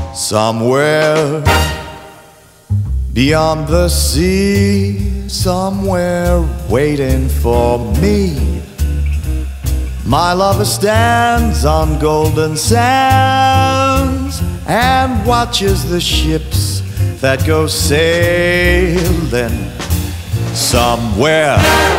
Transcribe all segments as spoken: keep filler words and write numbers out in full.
Somewhere beyond the sea, somewhere waiting for me, my lover stands on golden sands and watches the ships that go sailing. Somewhere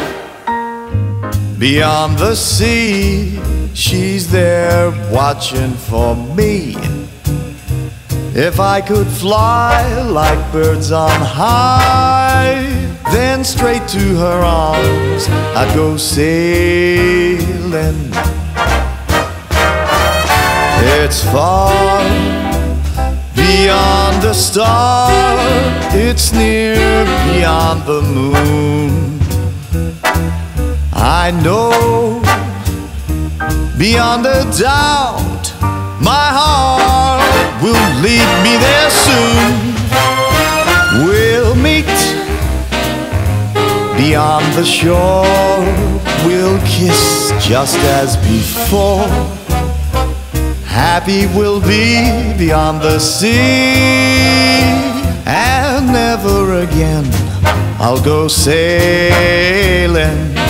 beyond the sea, she's there watching for me. If I could fly like birds on high, then straight to her arms I'd go sailing. It's far beyond the star, it's near beyond the moon. I know beyond a doubt my heart will lead me there soon. We'll meet beyond the shore, we'll kiss just as before. Happy we'll be beyond the sea, and never again I'll go sailing.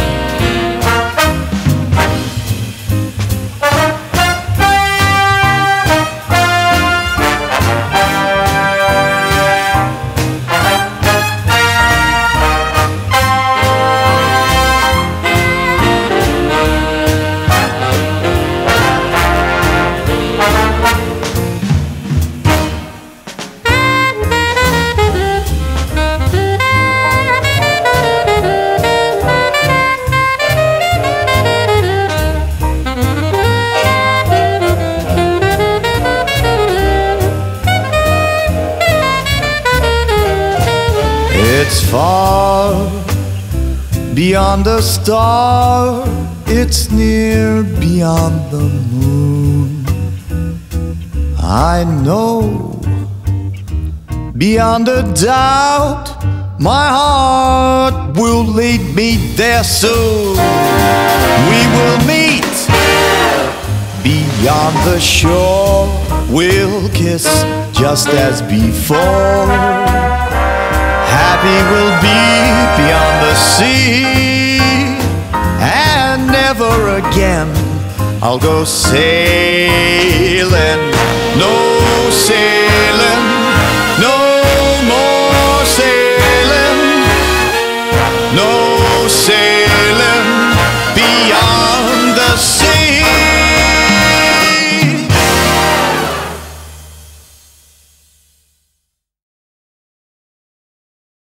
It's far beyond a star, it's near beyond the moon. I know beyond a doubt my heart will lead me there soon. We will meet beyond the shore, we'll kiss just as before. Happy we'll be beyond the sea, and never again I'll go sailing. No sailing